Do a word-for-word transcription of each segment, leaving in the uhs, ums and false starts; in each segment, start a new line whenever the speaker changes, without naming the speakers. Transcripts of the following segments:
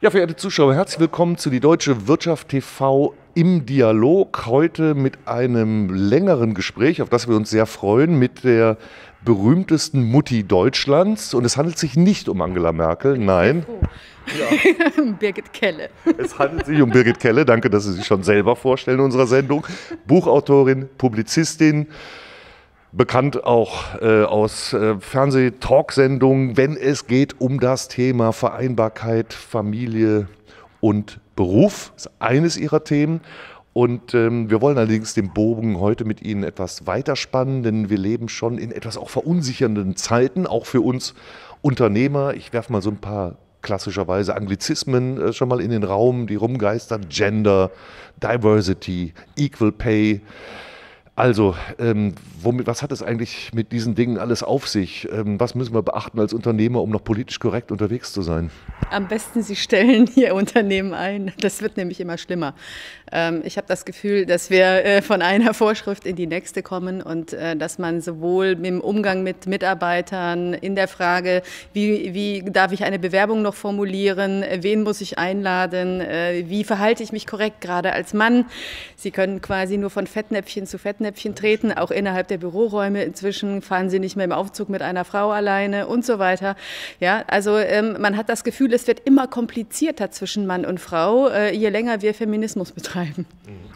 Ja, verehrte Zuschauer, herzlich willkommen zu Die Deutsche Wirtschaft T V im Dialog. Heute mit einem längeren Gespräch, auf das wir uns sehr freuen, mit der berühmtesten Mutti Deutschlands. Und es handelt sich nicht um Angela Merkel, nein.
Ja. Birgit Kelle.
Es handelt sich um Birgit Kelle, danke, dass Sie sich schon selber vorstellen in unserer Sendung. Buchautorin, Publizistin, bekannt auch äh, aus äh, Fernseh-Talksendungen, wenn es geht um das Thema Vereinbarkeit, Familie und Beruf. Das ist eines ihrer Themen. Und ähm, wir wollen allerdings den Bogen heute mit Ihnen etwas weiterspannen, denn wir leben schon in etwas auch verunsichernden Zeiten, auch für uns Unternehmer. Ich werfe mal so ein paar klassischerweise Anglizismen äh, schon mal in den Raum, die rumgeistern. Gender, Diversity, Equal Pay. Also, ähm, womit, was hat es eigentlich mit diesen Dingen alles auf sich? Ähm, was müssen wir beachten als Unternehmer, um noch politisch korrekt unterwegs zu sein?
Am besten, Sie stellen Ihr Unternehmen ein. Das wird nämlich immer schlimmer. Ähm, ich habe das Gefühl, dass wir äh, von einer Vorschrift in die nächste kommen und äh, dass man sowohl im Umgang mit Mitarbeitern, in der Frage, wie, wie darf ich eine Bewerbung noch formulieren, wen muss ich einladen, äh, wie verhalte ich mich korrekt, gerade als Mann. Sie können quasi nur von Fettnäpfchen zu Fettnäpfchen treten, auch innerhalb der Büroräume. Inzwischen fahren Sie nicht mehr im Aufzug mit einer Frau alleine und so weiter. Ja, also ähm, man hat das Gefühl, es wird immer komplizierter zwischen Mann und Frau, äh, je länger wir Feminismus betreiben.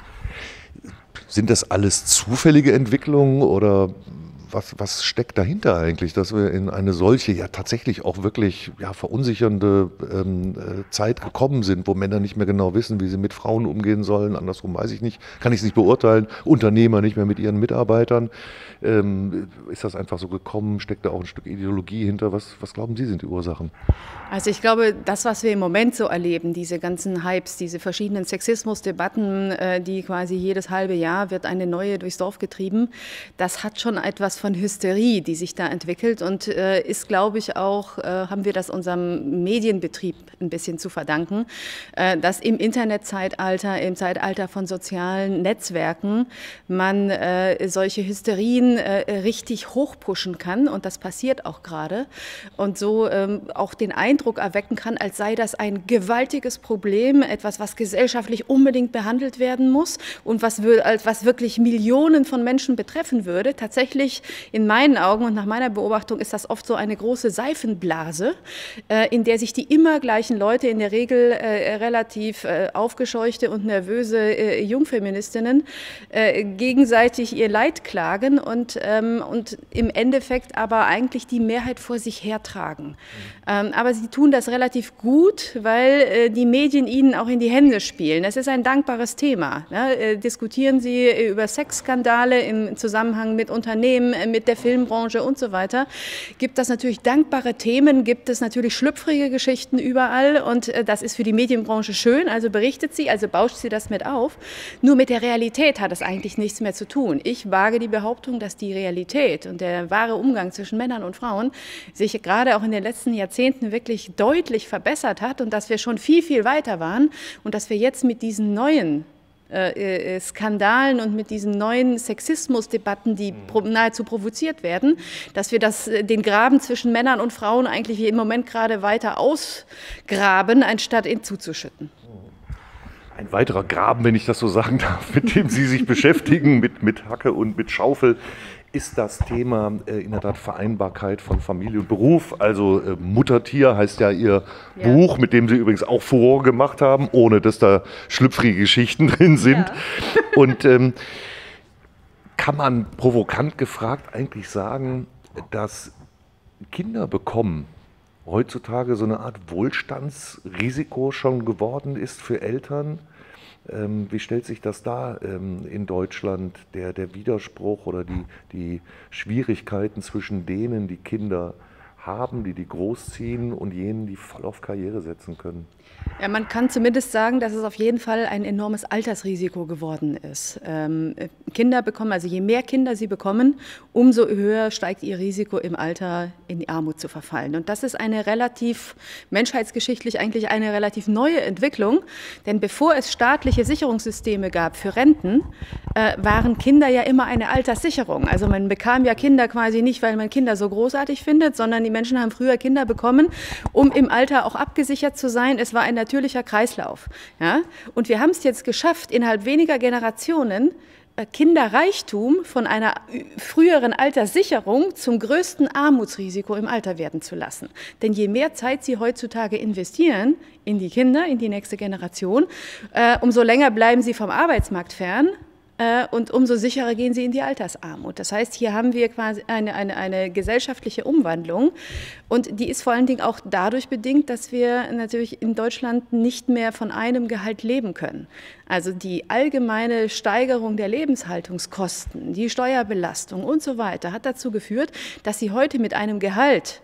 Sind das alles zufällige Entwicklungen oder was, was steckt dahinter eigentlich, dass wir in eine solche, ja tatsächlich auch wirklich ja, verunsichernde ähm, Zeit gekommen sind, wo Männer nicht mehr genau wissen, wie sie mit Frauen umgehen sollen, andersrum weiß ich nicht, kann ich es nicht beurteilen, Unternehmer nicht mehr mit ihren Mitarbeitern. Ähm, ist das einfach so gekommen, steckt da auch ein Stück Ideologie hinter? Was, was glauben Sie sind die Ursachen?
Also ich glaube, das, was wir im Moment so erleben, diese ganzen Hypes, diese verschiedenen Sexismusdebatten, äh, die quasi jedes halbe Jahr wird eine neue durchs Dorf getrieben, das hat schon etwas von Hysterie, die sich da entwickelt und äh, ist, glaube ich, auch, äh, haben wir das unserem Medienbetrieb ein bisschen zu verdanken, äh, dass im Internetzeitalter, im Zeitalter von sozialen Netzwerken man äh, solche Hysterien äh, richtig hochpushen kann und das passiert auch gerade und so ähm, auch den Eindruck erwecken kann, als sei das ein gewaltiges Problem, etwas, was gesellschaftlich unbedingt behandelt werden muss und was, was wirklich Millionen von Menschen betreffen würde. Tatsächlich in meinen Augen und nach meiner Beobachtung ist das oft so eine große Seifenblase, äh, in der sich die immer gleichen Leute, in der Regel äh, relativ äh, aufgescheuchte und nervöse äh, Jungfeministinnen, äh, gegenseitig ihr Leid klagen und, ähm, und im Endeffekt aber eigentlich die Mehrheit vor sich hertragen. Mhm. Ähm, aber sie tun das relativ gut, weil äh, die Medien ihnen auch in die Hände spielen. Das ist ein dankbares Thema. Ne? Äh, diskutieren Sie über Sexskandale im Zusammenhang mit Unternehmen, äh, mit der Filmbranche und so weiter. Gibt das natürlich dankbare Themen, gibt es natürlich schlüpfrige Geschichten überall und äh, das ist für die Medienbranche schön, also berichtet sie, also bauscht sie das mit auf. Nur mit der Realität hat es eigentlich nichts mehr zu tun. Ich wage die Behauptung, dass die Realität und der wahre Umgang zwischen Männern und Frauen sich gerade auch in den letzten Jahrzehnten wirklich deutlich verbessert hat und dass wir schon viel, viel weiter waren und dass wir jetzt mit diesen neuen äh, Skandalen und mit diesen neuen Sexismusdebatten, die pro, nahezu provoziert werden, dass wir das, den Graben zwischen Männern und Frauen eigentlich im Moment gerade weiter ausgraben, anstatt ihn zuzuschütten.
Ein weiterer Graben, wenn ich das so sagen darf, mit dem Sie sich beschäftigen, mit, mit Hacke und mit Schaufel, ist das Thema äh, in der Tat Vereinbarkeit von Familie und Beruf. Also äh, Muttertier heißt ja Ihr ja. Buch, mit dem Sie übrigens auch Furore gemacht haben, ohne dass da schlüpfrige Geschichten drin sind. Ja. Und ähm, kann man provokant gefragt eigentlich sagen, dass Kinder bekommen heutzutage so eine Art Wohlstandsrisiko schon geworden ist für Eltern? Ähm, wie stellt sich das dar ähm, in Deutschland, der, der Widerspruch oder die, die Schwierigkeiten zwischen denen, die Kinder haben, die die großziehen und jenen, die voll auf Karriere setzen können?
Ja, man kann zumindest sagen, dass es auf jeden Fall ein enormes Altersrisiko geworden ist. Ähm, Kinder bekommen, also je mehr Kinder sie bekommen, umso höher steigt ihr Risiko im Alter in die Armut zu verfallen. Und das ist eine relativ, menschheitsgeschichtlich eigentlich eine relativ neue Entwicklung. Denn bevor es staatliche Sicherungssysteme gab für Renten, äh, waren Kinder ja immer eine Alterssicherung. Also man bekam ja Kinder quasi nicht, weil man Kinder so großartig findet, sondern die Menschen haben früher Kinder bekommen, um im Alter auch abgesichert zu sein. Es war ein natürlicher Kreislauf. Ja? Und wir haben es jetzt geschafft, innerhalb weniger Generationen Kinderreichtum von einer früheren Alterssicherung zum größten Armutsrisiko im Alter werden zu lassen. Denn je mehr Zeit Sie heutzutage investieren in die Kinder, in die nächste Generation, äh, umso länger bleiben sie vom Arbeitsmarkt fern. Und umso sicherer gehen sie in die Altersarmut. Das heißt, hier haben wir quasi eine, eine, eine gesellschaftliche Umwandlung. Und die ist vor allen Dingen auch dadurch bedingt, dass wir natürlich in Deutschland nicht mehr von einem Gehalt leben können. Also die allgemeine Steigerung der Lebenshaltungskosten, die Steuerbelastung und so weiter hat dazu geführt, dass Sie heute mit einem Gehalt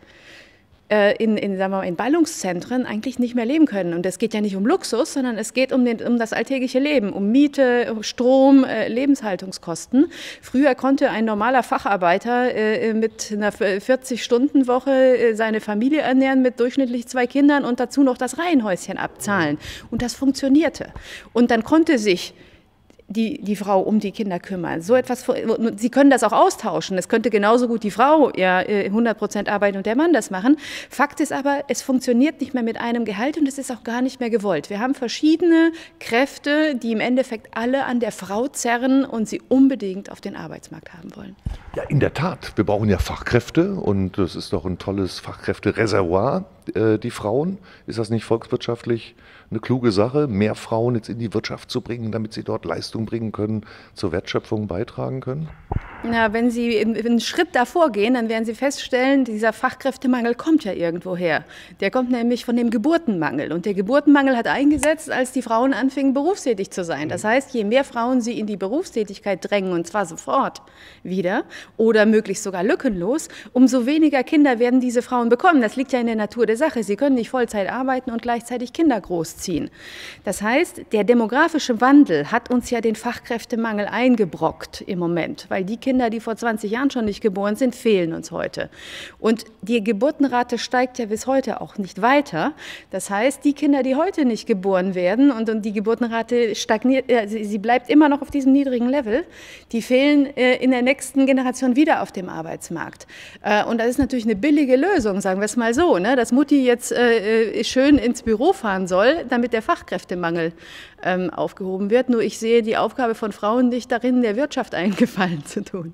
In, in, sagen wir mal, in Ballungszentren eigentlich nicht mehr leben können. Und es geht ja nicht um Luxus, sondern es geht um, den, um das alltägliche Leben, um Miete, um Strom, äh, Lebenshaltungskosten. Früher konnte ein normaler Facharbeiter äh, mit einer vierzig-Stunden-Woche äh, seine Familie ernähren mit durchschnittlich zwei Kindern und dazu noch das Reihenhäuschen abzahlen. Und das funktionierte. Und dann konnte sich Die, die Frau um die Kinder kümmern. So etwas, Sie können das auch austauschen. Es könnte genauso gut die Frau ja hundert Prozent arbeiten und der Mann das machen. Fakt ist aber, es funktioniert nicht mehr mit einem Gehalt und es ist auch gar nicht mehr gewollt. Wir haben verschiedene Kräfte, die im Endeffekt alle an der Frau zerren und sie unbedingt auf den Arbeitsmarkt haben wollen.
Ja, in der Tat. Wir brauchen ja Fachkräfte und das ist doch ein tolles Fachkräftereservoir, äh, die Frauen. Ist das nicht volkswirtschaftlich eine kluge Sache, mehr Frauen jetzt in die Wirtschaft zu bringen, damit sie dort Leistung bringen können, zur Wertschöpfung beitragen können?
Ja, wenn Sie einen Schritt davor gehen, dann werden Sie feststellen, dieser Fachkräftemangel kommt ja irgendwo her. Der kommt nämlich von dem Geburtenmangel. Und der Geburtenmangel hat eingesetzt, als die Frauen anfingen, berufstätig zu sein. Das heißt, je mehr Frauen Sie in die Berufstätigkeit drängen, und zwar sofort wieder oder möglichst sogar lückenlos, umso weniger Kinder werden diese Frauen bekommen. Das liegt ja in der Natur der Sache. Sie können nicht Vollzeit arbeiten und gleichzeitig Kinder großziehen. Das heißt, der demografische Wandel hat uns ja den Fachkräftemangel eingebrockt im Moment, weil die Kinder, die vor zwanzig Jahren schon nicht geboren sind, fehlen uns heute. Und die Geburtenrate steigt ja bis heute auch nicht weiter. Das heißt, die Kinder, die heute nicht geboren werden und, und die Geburtenrate stagniert, äh, sie, sie bleibt immer noch auf diesem niedrigen Level, die fehlen äh, in der nächsten Generation wieder auf dem Arbeitsmarkt. Äh, und das ist natürlich eine billige Lösung, sagen wir es mal so, ne? Dass Mutti jetzt äh, schön ins Büro fahren soll, damit der Fachkräftemangel ähm, aufgehoben wird. Nur ich sehe die Aufgabe von Frauen nicht darin, der Wirtschaft einen Gefallen zu tun.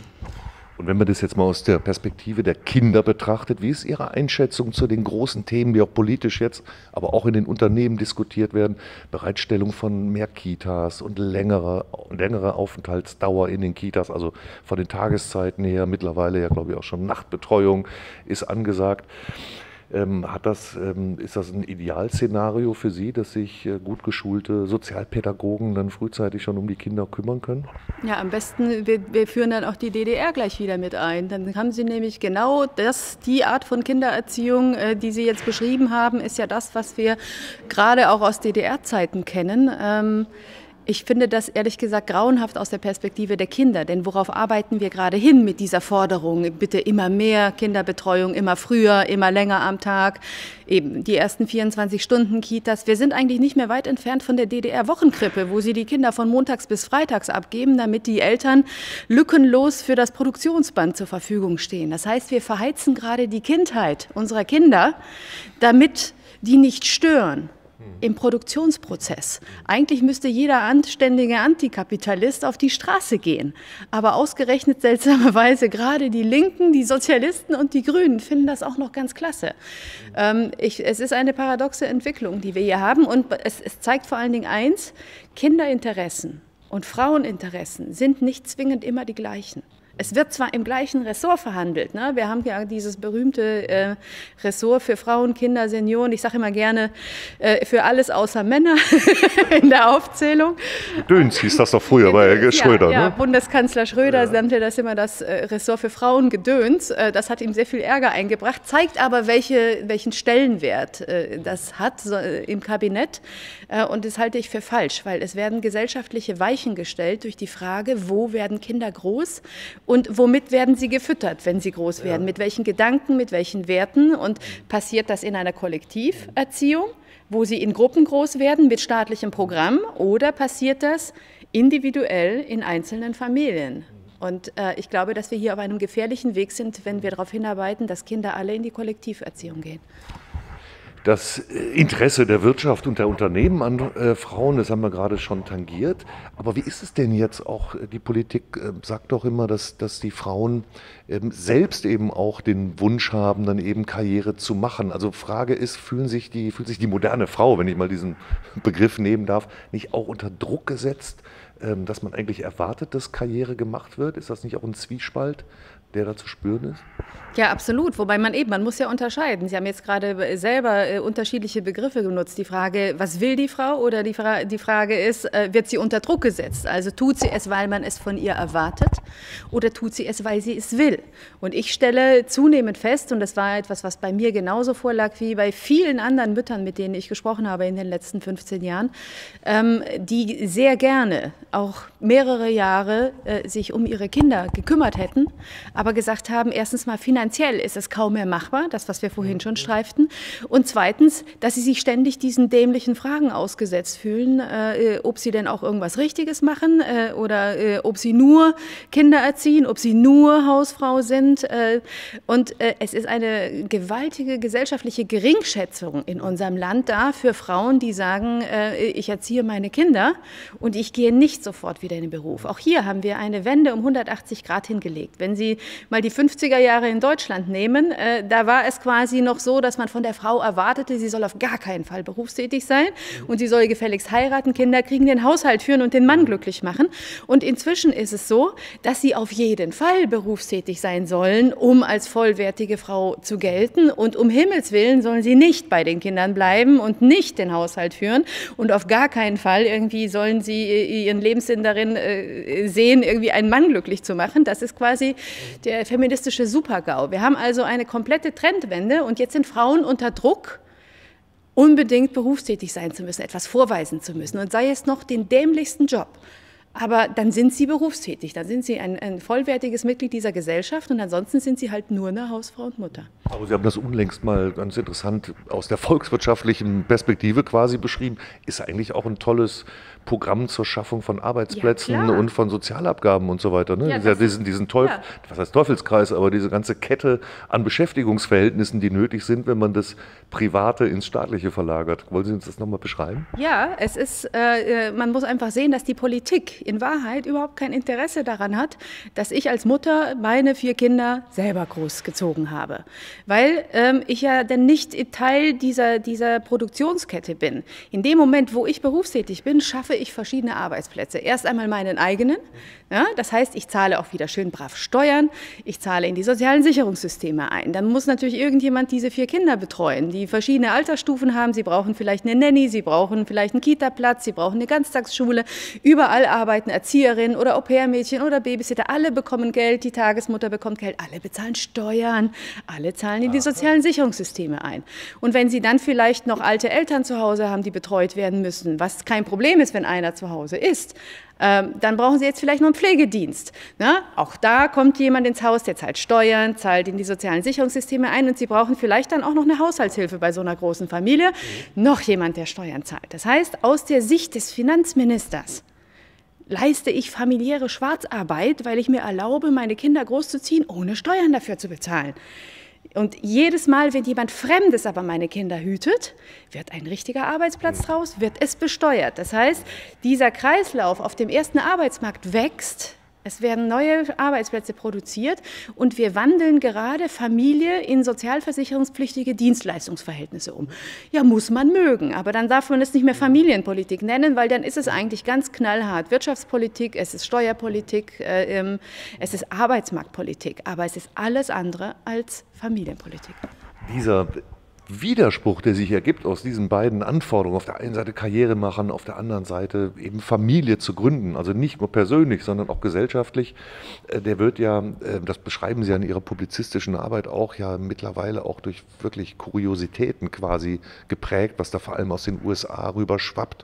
Und wenn man das jetzt mal aus der Perspektive der Kinder betrachtet, wie ist Ihre Einschätzung zu den großen Themen, die auch politisch jetzt, aber auch in den Unternehmen diskutiert werden? Bereitstellung von mehr Kitas und längere, längere Aufenthaltsdauer in den Kitas, also von den Tageszeiten her, mittlerweile ja glaube ich auch schon Nachtbetreuung ist angesagt. Ähm, hat das, ähm, ist das ein Idealszenario für Sie, dass sich äh, gut geschulte Sozialpädagogen dann frühzeitig schon um die Kinder kümmern können?
Ja, am besten, wir, wir führen dann auch die D D R gleich wieder mit ein. Dann haben Sie nämlich genau das, die Art von Kindererziehung, äh, die Sie jetzt beschrieben haben, ist ja das, was wir gerade auch aus D D R-Zeiten kennen. Ähm, Ich finde das ehrlich gesagt grauenhaft aus der Perspektive der Kinder, denn worauf arbeiten wir gerade hin mit dieser Forderung? Bitte immer mehr Kinderbetreuung, immer früher, immer länger am Tag, eben die ersten vierundzwanzig Stunden Kitas. Wir sind eigentlich nicht mehr weit entfernt von der D D R-Wochenkrippe, wo sie die Kinder von montags bis freitags abgeben, damit die Eltern lückenlos für das Produktionsband zur Verfügung stehen. Das heißt, wir verheizen gerade die Kindheit unserer Kinder, damit die nicht stören im Produktionsprozess. Eigentlich müsste jeder anständige Antikapitalist auf die Straße gehen. Aber ausgerechnet seltsamerweise gerade die Linken, die Sozialisten und die Grünen finden das auch noch ganz klasse. Ähm, ich, es ist eine paradoxe Entwicklung, die wir hier haben. Und es, es zeigt vor allen Dingen eins, Kinderinteressen und Fraueninteressen sind nicht zwingend immer die gleichen. Es wird zwar im gleichen Ressort verhandelt, ne? Wir haben ja dieses berühmte äh, Ressort für Frauen, Kinder, Senioren, ich sage immer gerne, äh, für alles außer Männer in der Aufzählung.
Gedöns hieß das doch früher bei ja, Schröder.
Ja,
ne?
Bundeskanzler Schröder
ja.
nannte das immer das äh, Ressort für Frauen Gedöns. Äh, das hat ihm sehr viel Ärger eingebracht, zeigt aber, welche, welchen Stellenwert äh, das hat so, äh, im Kabinett. Äh, und das halte ich für falsch, weil es werden gesellschaftliche Weichen gestellt durch die Frage, wo werden Kinder groß? Und womit werden sie gefüttert, wenn sie groß werden? Ja. Mit welchen Gedanken, mit welchen Werten? Und passiert das in einer Kollektiverziehung, wo sie in Gruppen groß werden mit staatlichem Programm? Oder passiert das individuell in einzelnen Familien? Und äh, ich glaube, dass wir hier auf einem gefährlichen Weg sind, wenn wir darauf hinarbeiten, dass Kinder alle in die Kollektiverziehung gehen.
Das Interesse der Wirtschaft und der Unternehmen an äh, Frauen, das haben wir gerade schon tangiert. Aber wie ist es denn jetzt auch, die Politik äh, sagt doch immer, dass, dass die Frauen ähm, selbst eben auch den Wunsch haben, dann eben Karriere zu machen. Also Frage ist, fühlen sich die, fühlt sich die moderne Frau, wenn ich mal diesen Begriff nehmen darf, nicht auch unter Druck gesetzt, ähm, dass man eigentlich erwartet, dass Karriere gemacht wird? Ist das nicht auch ein Zwiespalt, der da zu spüren ist?
Ja, absolut. Wobei man eben, man muss ja unterscheiden. Sie haben jetzt gerade selber äh, unterschiedliche Begriffe genutzt. Die Frage, was will die Frau? Oder die, Fra die Frage ist, äh, wird sie unter Druck gesetzt? Also tut sie es, weil man es von ihr erwartet? Oder tut sie es, weil sie es will? Und ich stelle zunehmend fest, und das war etwas, was bei mir genauso vorlag wie bei vielen anderen Müttern, mit denen ich gesprochen habe in den letzten fünfzehn Jahren, ähm, die sehr gerne auch mehrere Jahre äh, sich um ihre Kinder gekümmert hätten, aber gesagt haben, erstens mal finanziell ist es kaum mehr machbar, das, was wir vorhin schon streiften, und zweitens, dass sie sich ständig diesen dämlichen Fragen ausgesetzt fühlen, äh, ob sie denn auch irgendwas Richtiges machen äh, oder äh, ob sie nur Kinder erziehen, ob sie nur Hausfrau sind. Äh, und äh, es ist eine gewaltige gesellschaftliche Geringschätzung in unserem Land da für Frauen, die sagen, äh, ich erziehe meine Kinder und ich gehe nicht sofort wieder in den Beruf. Auch hier haben wir eine Wende um hundertachtzig Grad hingelegt. Wenn Sie mal die fünfziger Jahre in Deutschland nehmen, äh, da war es quasi noch so, dass man von der Frau erwartete, sie soll auf gar keinen Fall berufstätig sein und sie soll gefälligst heiraten, Kinder kriegen, den Haushalt führen und den Mann glücklich machen. Und inzwischen ist es so, dass sie auf jeden Fall berufstätig sein sollen, um als vollwertige Frau zu gelten, und um Himmels Willen sollen sie nicht bei den Kindern bleiben und nicht den Haushalt führen und auf gar keinen Fall irgendwie sollen sie ihren Lebenssinn darin äh, sehen, irgendwie einen Mann glücklich zu machen. Das ist quasi der feministische Super-GAU. Wir haben also eine komplette Trendwende und jetzt sind Frauen unter Druck, unbedingt berufstätig sein zu müssen, etwas vorweisen zu müssen, und sei es noch den dämlichsten Job. Aber dann sind sie berufstätig, dann sind sie ein, ein vollwertiges Mitglied dieser Gesellschaft und ansonsten sind sie halt nur eine Hausfrau und Mutter.
Aber Sie haben das unlängst mal ganz interessant aus der volkswirtschaftlichen Perspektive quasi beschrieben. Ist eigentlich auch ein tolles Programm zur Schaffung von Arbeitsplätzen
ja,
und von Sozialabgaben und so weiter. Ne?
Ja,
ja, diesen, diesen Teufel, ja. Was heißt Teufelskreis, aber diese ganze Kette an Beschäftigungsverhältnissen, die nötig sind, wenn man das Private ins Staatliche verlagert. Wollen Sie uns das nochmal beschreiben?
Ja, es ist, äh, man muss einfach sehen, dass die Politik in Wahrheit überhaupt kein Interesse daran hat, dass ich als Mutter meine vier Kinder selber großgezogen habe. Weil ähm, ich ja dann nicht Teil dieser, dieser Produktionskette bin. In dem Moment, wo ich berufstätig bin, schaffe ich verschiedene Arbeitsplätze. Erst einmal meinen eigenen. Ja, das heißt, ich zahle auch wieder schön brav Steuern, ich zahle in die sozialen Sicherungssysteme ein. Dann muss natürlich irgendjemand diese vier Kinder betreuen, die verschiedene Altersstufen haben. Sie brauchen vielleicht eine Nanny, sie brauchen vielleicht einen Kita-Platz, sie brauchen eine Ganztagsschule. Überall arbeiten Erzieherinnen oder Au-pair-Mädchen oder Babysitter. Alle bekommen Geld, die Tagesmutter bekommt Geld, alle bezahlen Steuern, alle zahlen in die sozialen Sicherungssysteme ein. Und wenn sie dann vielleicht noch alte Eltern zu Hause haben, die betreut werden müssen, was kein Problem ist, wenn einer zu Hause ist, Ähm, dann brauchen Sie jetzt vielleicht noch einen Pflegedienst. Ne? Auch da kommt jemand ins Haus, der zahlt Steuern, zahlt in die sozialen Sicherungssysteme ein, und Sie brauchen vielleicht dann auch noch eine Haushaltshilfe bei so einer großen Familie. Mhm. Noch jemand, der Steuern zahlt. Das heißt, aus der Sicht des Finanzministers leiste ich familiäre Schwarzarbeit, weil ich mir erlaube, meine Kinder großzuziehen, ohne Steuern dafür zu bezahlen. Und jedes Mal, wenn jemand Fremdes aber meine Kinder hütet, wird ein richtiger Arbeitsplatz draus, wird es besteuert. Das heißt, dieser Kreislauf auf dem ersten Arbeitsmarkt wächst, es werden neue Arbeitsplätze produziert und wir wandeln gerade Familie in sozialversicherungspflichtige Dienstleistungsverhältnisse um. Ja, muss man mögen, aber dann darf man es nicht mehr Familienpolitik nennen, weil dann ist es eigentlich ganz knallhart Wirtschaftspolitik, es ist Steuerpolitik, äh, es ist Arbeitsmarktpolitik, aber es ist alles andere als Familienpolitik.
Dieser Widerspruch, der sich ergibt aus diesen beiden Anforderungen, auf der einen Seite Karriere machen, auf der anderen Seite eben Familie zu gründen, also nicht nur persönlich, sondern auch gesellschaftlich, der wird ja, das beschreiben Sie ja in Ihrer publizistischen Arbeit auch, ja mittlerweile auch durch wirklich Kuriositäten quasi geprägt, was da vor allem aus den U S A rüber schwappt.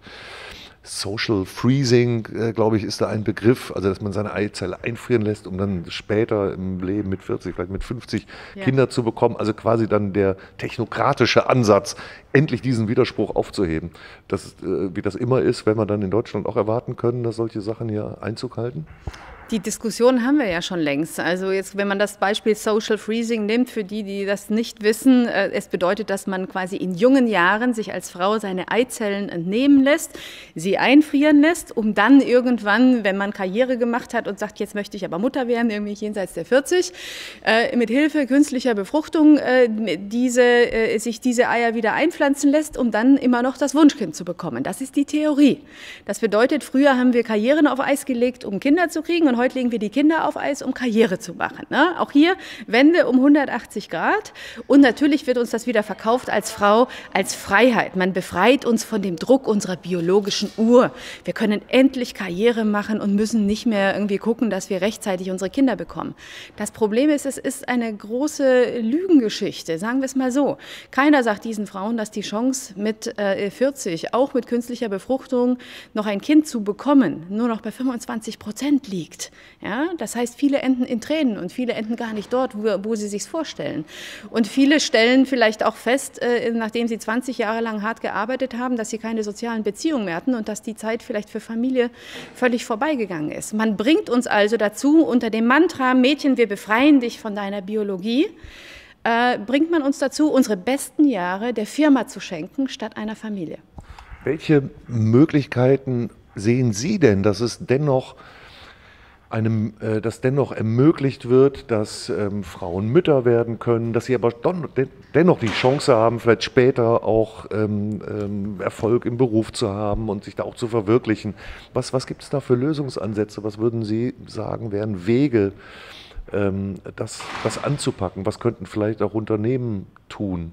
Social Freezing, äh, glaube ich, ist da ein Begriff, also dass man seine Eizelle einfrieren lässt, um dann später im Leben mit vierzig, vielleicht mit fünfzig ja. Kinder zu bekommen. Also quasi dann der technokratische Ansatz, endlich diesen Widerspruch aufzuheben. Das ist, äh, wie das immer ist, wenn wir dann in Deutschland auch erwarten können, dass solche Sachen hier Einzug halten?
Die Diskussion haben wir ja schon längst. Also jetzt, wenn man das Beispiel Social Freezing nimmt, für die, die das nicht wissen, äh, es bedeutet, dass man quasi in jungen Jahren sich als Frau seine Eizellen entnehmen lässt, sie einfrieren lässt, um dann irgendwann, wenn man Karriere gemacht hat und sagt, jetzt möchte ich aber Mutter werden, irgendwie jenseits der vierzig, äh, mit Hilfe künstlicher Befruchtung äh, diese, äh, sich diese Eier wieder einpflanzen lässt, um dann immer noch das Wunschkind zu bekommen. Das ist die Theorie. Das bedeutet, früher haben wir Karrieren auf Eis gelegt, um Kinder zu kriegen, und heute legen wir die Kinder auf Eis, um Karriere zu machen. Ne? Auch hier Wende um hundertachtzig Grad. Und natürlich wird uns das wieder verkauft als Frau, als Freiheit. Man befreit uns von dem Druck unserer biologischen Uhr. Wir können endlich Karriere machen und müssen nicht mehr irgendwie gucken, dass wir rechtzeitig unsere Kinder bekommen. Das Problem ist, es ist eine große Lügengeschichte, sagen wir es mal so. Keiner sagt diesen Frauen, dass die Chance mit äh, vierzig, auch mit künstlicher Befruchtung, noch ein Kind zu bekommen, nur noch bei fünfundzwanzig Prozent liegt. Ja, das heißt, viele enden in Tränen und viele enden gar nicht dort, wo, wo sie sich vorstellen. Und viele stellen vielleicht auch fest, äh, nachdem sie zwanzig Jahre lang hart gearbeitet haben, dass sie keine sozialen Beziehungen mehr hatten und dass die Zeit vielleicht für Familie völlig vorbeigegangen ist. Man bringt uns also dazu, unter dem Mantra, Mädchen, wir befreien dich von deiner Biologie, äh, bringt man uns dazu, unsere besten Jahre der Firma zu schenken, statt einer Familie.
Welche Möglichkeiten sehen Sie denn, dass es dennoch einem, äh, dass dennoch ermöglicht wird, dass ähm, Frauen Mütter werden können, dass sie aber don, den, dennoch die Chance haben, vielleicht später auch ähm, ähm, Erfolg im Beruf zu haben und sich da auch zu verwirklichen? Was, was gibt es da für Lösungsansätze? Was würden Sie sagen, wären Wege, ähm, das, das anzupacken? Was könnten vielleicht auch Unternehmen tun?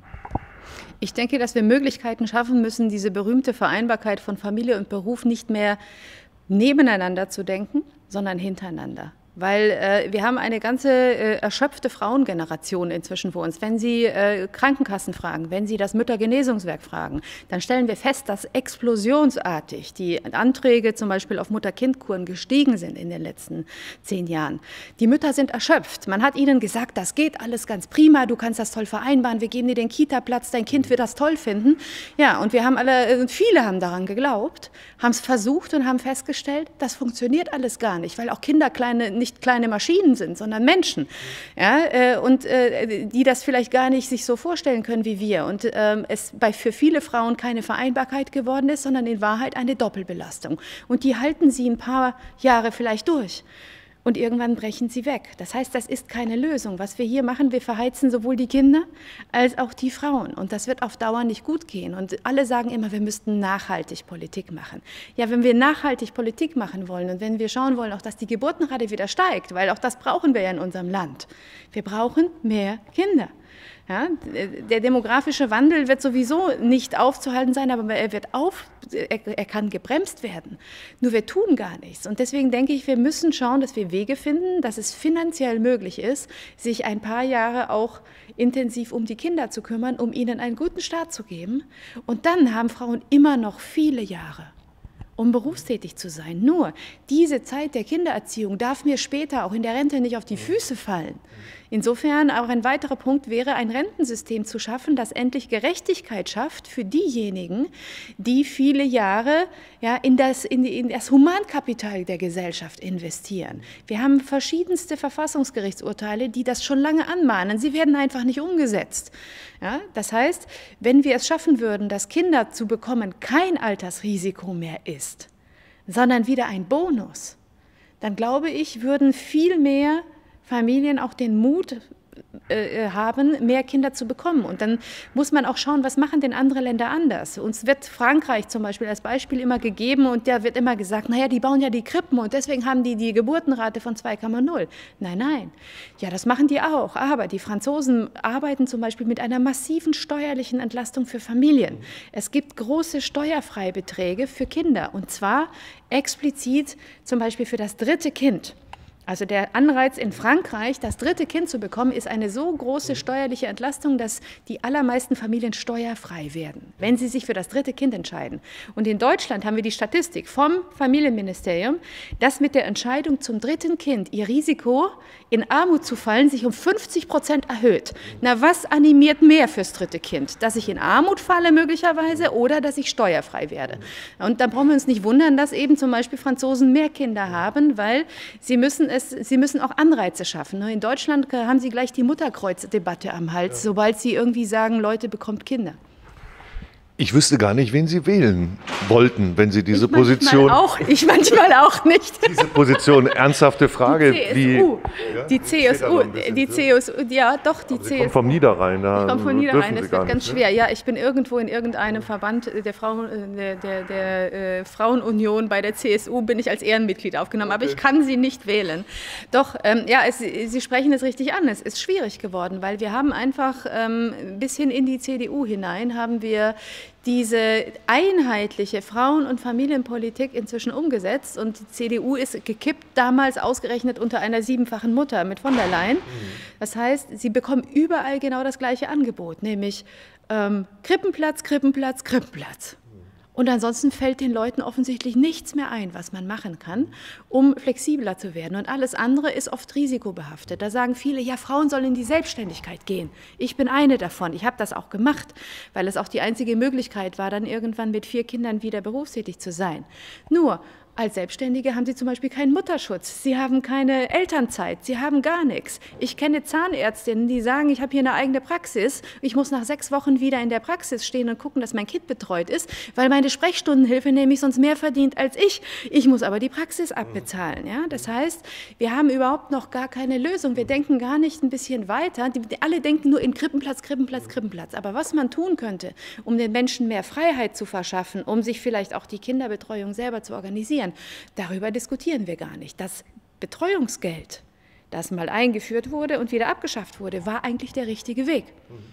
Ich denke, dass wir Möglichkeiten schaffen müssen, diese berühmte Vereinbarkeit von Familie und Beruf nicht mehr nebeneinander zu denken, sondern hintereinander. Weil äh, wir haben eine ganze äh, erschöpfte Frauengeneration inzwischen vor uns. Wenn Sie äh, Krankenkassen fragen, wenn Sie das Müttergenesungswerk fragen, dann stellen wir fest, dass explosionsartig die Anträge zum Beispiel auf Mutter-Kind-Kuren gestiegen sind in den letzten zehn Jahren. Die Mütter sind erschöpft. Man hat ihnen gesagt, das geht alles ganz prima, du kannst das toll vereinbaren, wir geben dir den Kita-Platz, dein Kind wird das toll finden. Ja, und wir haben alle, viele haben daran geglaubt, haben es versucht und haben festgestellt, das funktioniert alles gar nicht, weil auch Kinder kleine, nicht kleine Maschinen sind, sondern Menschen, ja, äh, und äh, die das vielleicht gar nicht sich so vorstellen können wie wir. Und äh, es bei für viele Frauen keine Vereinbarkeit geworden ist, sondern in Wahrheit eine Doppelbelastung. Und die halten sie ein paar Jahre vielleicht durch. Und irgendwann brechen sie weg. Das heißt, das ist keine Lösung. Was wir hier machen, wir verheizen sowohl die Kinder als auch die Frauen. Und das wird auf Dauer nicht gut gehen. Und alle sagen immer, wir müssten nachhaltig Politik machen. Ja, wenn wir nachhaltig Politik machen wollen und wenn wir schauen wollen, auch dass die Geburtenrate wieder steigt, weil auch das brauchen wir ja in unserem Land. Wir brauchen mehr Kinder. Ja, der demografische Wandel wird sowieso nicht aufzuhalten sein, aber er wird auf, er, er kann gebremst werden. Nur wir tun gar nichts. Und deswegen denke ich, wir müssen schauen, dass wir Wege finden, dass es finanziell möglich ist, sich ein paar Jahre auch intensiv um die Kinder zu kümmern, um ihnen einen guten Start zu geben. Und dann haben Frauen immer noch viele Jahre, um berufstätig zu sein. Nur diese Zeit der Kindererziehung darf mir später auch in der Rente nicht auf die Füße fallen. Insofern auch ein weiterer Punkt wäre, ein Rentensystem zu schaffen, das endlich Gerechtigkeit schafft für diejenigen, die viele Jahre ja, in, das, in, die, in das Humankapital der Gesellschaft investieren. Wir haben verschiedenste Verfassungsgerichtsurteile, die das schon lange anmahnen. Sie werden einfach nicht umgesetzt. Ja, das heißt, wenn wir es schaffen würden, dass Kinder zu bekommen kein Altersrisiko mehr ist, sondern wieder ein Bonus, dann glaube ich, würden viel mehr Familien auch den Mut äh, haben, mehr Kinder zu bekommen. Und dann muss man auch schauen, was machen denn andere Länder anders. Uns wird Frankreich zum Beispiel als Beispiel immer gegeben und da wird immer gesagt, naja, die bauen ja die Krippen und deswegen haben die die Geburtenrate von zwei Komma null. Nein, nein. Ja, das machen die auch. Aber die Franzosen arbeiten zum Beispiel mit einer massiven steuerlichen Entlastung für Familien. Es gibt große Steuerfreibeträge für Kinder und zwar explizit zum Beispiel für das dritte Kind. Also der Anreiz in Frankreich, das dritte Kind zu bekommen, ist eine so große steuerliche Entlastung, dass die allermeisten Familien steuerfrei werden, wenn sie sich für das dritte Kind entscheiden. Und in Deutschland haben wir die Statistik vom Familienministerium, dass mit der Entscheidung zum dritten Kind ihr Risiko, in Armut zu fallen, sich um fünfzig Prozent erhöht. Na, was animiert mehr fürs dritte Kind? Dass ich in Armut falle möglicherweise oder dass ich steuerfrei werde? Und da brauchen wir uns nicht wundern, dass eben zum Beispiel Franzosen mehr Kinder haben, weil sie müssen es Sie müssen auch Anreize schaffen. In Deutschland haben Sie gleich die Mutterkreuz-Debatte am Hals, ja. sobald Sie irgendwie sagen, Leute, bekommt Kinder.
Ich wüsste gar nicht, wen Sie wählen wollten, wenn Sie diese
ich manchmal
Position...
Auch, ich manchmal auch nicht.
Diese Position, ernsthafte Frage.
Die C S U, wie, die C S U, die C S U, ja doch, die
Aber Sie
C S U.
kommen vom Niederrhein. Da
ich komme vom Niederrhein, das wird
nicht,
ganz
ne?
schwer. Ja, ich bin irgendwo in irgendeinem Verband der, Frauen, der, der, der äh, Frauenunion bei der C S U, bin ich als Ehrenmitglied aufgenommen, okay. aber ich kann sie nicht wählen. Doch, ähm, ja, es, Sie sprechen es richtig an, es ist schwierig geworden, weil wir haben einfach ähm, bis hin in die C D U hinein, haben wir diese einheitliche Frauen- und Familienpolitik inzwischen umgesetzt und die C D U ist gekippt, damals ausgerechnet unter einer siebenfachen Mutter mit von der Leyen. Das heißt, sie bekommen überall genau das gleiche Angebot, nämlich ähm, Krippenplatz, Krippenplatz, Krippenplatz. Und ansonsten fällt den Leuten offensichtlich nichts mehr ein, was man machen kann, um flexibler zu werden. Und alles andere ist oft risikobehaftet. Da sagen viele, ja, Frauen sollen in die Selbstständigkeit gehen. Ich bin eine davon. Ich habe das auch gemacht, weil es auch die einzige Möglichkeit war, dann irgendwann mit vier Kindern wieder berufstätig zu sein. Nur, als Selbstständige haben sie zum Beispiel keinen Mutterschutz, sie haben keine Elternzeit, sie haben gar nichts. Ich kenne Zahnärztinnen, die sagen, ich habe hier eine eigene Praxis, ich muss nach sechs Wochen wieder in der Praxis stehen und gucken, dass mein Kind betreut ist, weil meine Sprechstundenhilfe nämlich sonst mehr verdient als ich. Ich muss aber die Praxis abbezahlen. Ja? Das heißt, wir haben überhaupt noch gar keine Lösung. Wir denken gar nicht ein bisschen weiter. Die, die, alle denken nur in Krippenplatz, Krippenplatz, Krippenplatz. Aber was man tun könnte, um den Menschen mehr Freiheit zu verschaffen, um sich vielleicht auch die Kinderbetreuung selber zu organisieren, darüber diskutieren wir gar nicht. Das Betreuungsgeld, das mal eingeführt wurde und wieder abgeschafft wurde, war eigentlich der richtige Weg.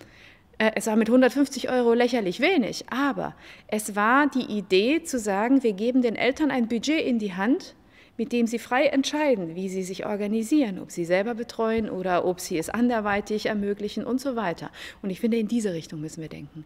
Es war mit hundertfünfzig Euro lächerlich wenig, aber es war die Idee zu sagen, wir geben den Eltern ein Budget in die Hand, mit dem sie frei entscheiden, wie sie sich organisieren, ob sie selber betreuen oder ob sie es anderweitig ermöglichen und so weiter. Und ich finde, in diese Richtung müssen wir denken.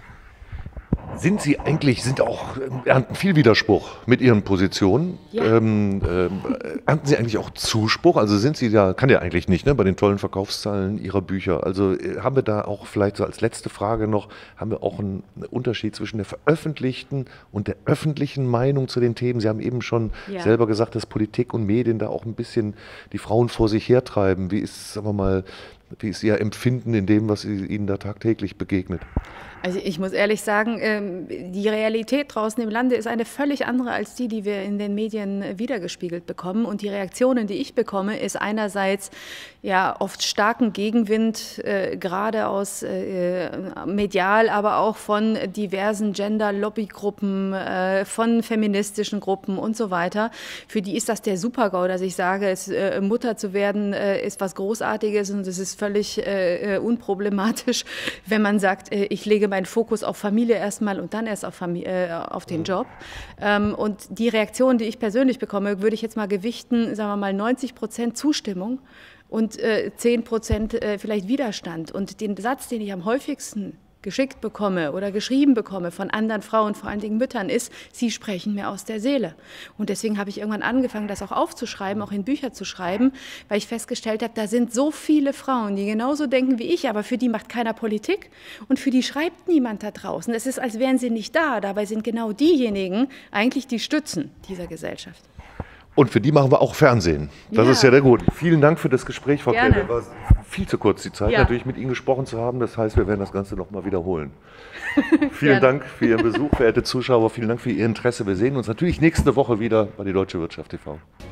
Sind Sie eigentlich, sind auch, ernten viel Widerspruch mit Ihren Positionen? Ja. Ähm, ähm, ernten Sie eigentlich auch Zuspruch? Also sind Sie da, kann ja eigentlich nicht, ne, bei den tollen Verkaufszahlen Ihrer Bücher. Also haben wir da auch vielleicht so als letzte Frage noch, haben wir auch einen Unterschied zwischen der veröffentlichten und der öffentlichen Meinung zu den Themen? Sie haben eben schon ja. selber gesagt, dass Politik und Medien da auch ein bisschen die Frauen vor sich hertreiben. Wie ist, sagen wir mal, wie ist Ihr Empfinden in dem, was Ihnen da tagtäglich begegnet?
Also ich muss ehrlich sagen, die Realität draußen im Lande ist eine völlig andere als die, die wir in den Medien wiedergespiegelt bekommen. Und die Reaktionen, die ich bekomme, ist einerseits ja oft starken Gegenwind, äh, gerade aus äh, medial, aber auch von diversen Gender-Lobby-Gruppen, äh, von feministischen Gruppen und so weiter. Für die ist das der Super-GAU, dass ich sage, es, äh, Mutter zu werden äh, ist was Großartiges und es ist völlig äh, unproblematisch, wenn man sagt, äh, ich lege meinen Fokus auf Familie erstmal und dann erst auf, Familie, äh, auf den Job. Ähm, und die Reaktion, die ich persönlich bekomme, würde ich jetzt mal gewichten, sagen wir mal neunzig Prozent Zustimmung und äh, zehn Prozent äh, vielleicht Widerstand. Und den Satz, den ich am häufigsten geschickt bekomme oder geschrieben bekomme von anderen Frauen, vor allen Dingen Müttern, ist, sie sprechen mir aus der Seele. Und deswegen habe ich irgendwann angefangen, das auch aufzuschreiben, auch in Bücher zu schreiben, weil ich festgestellt habe, da sind so viele Frauen, die genauso denken wie ich, aber für die macht keiner Politik und für die schreibt niemand da draußen. Es ist, als wären sie nicht da. Dabei sind genau diejenigen eigentlich die Stützen dieser Gesellschaft.
Und für die machen wir auch Fernsehen. Das ja. ist ja der Grund. Vielen Dank für das Gespräch, Frau Kähle. War viel zu kurz die Zeit, ja. natürlich mit Ihnen gesprochen zu haben. Das heißt, wir werden das Ganze noch mal wiederholen. Vielen Dank für Ihren Besuch, verehrte Zuschauer. Vielen Dank für Ihr Interesse. Wir sehen uns natürlich nächste Woche wieder bei die Deutsche Wirtschaft T V.